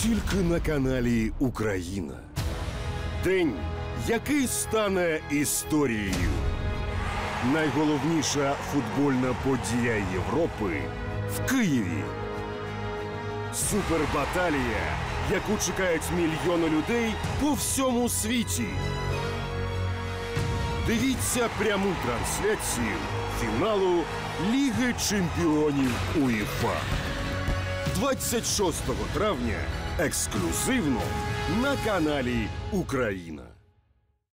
тільки на каналі Україна. День, який стане історією. Найголовніша футбольна подія Європи в Києві. Супербаталія, яку чекають мільйони людей по всьому світі. Дивіться пряму трансляцію фіналу Ліги чемпіонів УЄФА. 26 травня ексклюзивно на каналі Україна.